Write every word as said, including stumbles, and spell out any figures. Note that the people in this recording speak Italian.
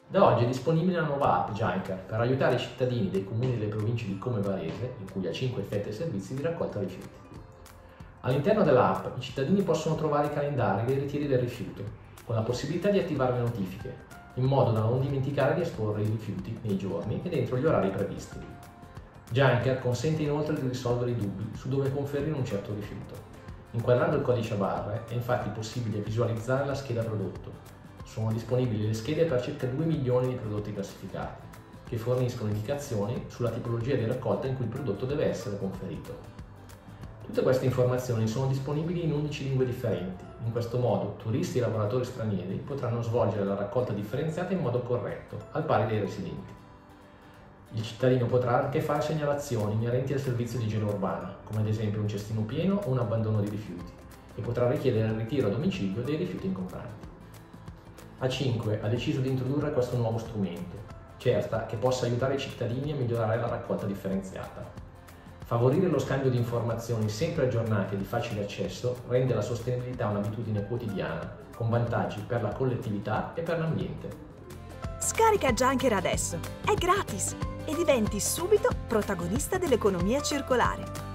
Da oggi è disponibile una nuova app Giancar per aiutare i cittadini dei comuni delle province di Como e Varese, in cui ha cinque effetti e servizi di raccolta rifiuti. All'interno dell'app i cittadini possono trovare i calendari dei ritiri del rifiuto, con la possibilità di attivare le notifiche, in modo da non dimenticare di esporre i rifiuti nei giorni e dentro gli orari previsti. Giancar consente inoltre di risolvere i dubbi su dove conferire un certo rifiuto. Inquadrando il codice a barre è infatti possibile visualizzare la scheda prodotto. Sono disponibili le schede per circa due milioni di prodotti classificati, che forniscono indicazioni sulla tipologia di raccolta in cui il prodotto deve essere conferito. Tutte queste informazioni sono disponibili in undici lingue differenti. In questo modo turisti e lavoratori stranieri potranno svolgere la raccolta differenziata in modo corretto, al pari dei residenti. Il cittadino potrà anche fare segnalazioni inerenti al servizio di igiene urbana, come ad esempio un cestino pieno o un abbandono di rifiuti, e potrà richiedere il ritiro a domicilio dei rifiuti incombranti. A cinque ha deciso di introdurre questo nuovo strumento, certa che possa aiutare i cittadini a migliorare la raccolta differenziata. Favorire lo scambio di informazioni sempre aggiornate e di facile accesso rende la sostenibilità un'abitudine quotidiana, con vantaggi per la collettività e per l'ambiente. Scarica Giancar adesso, è gratis e diventi subito protagonista dell'economia circolare.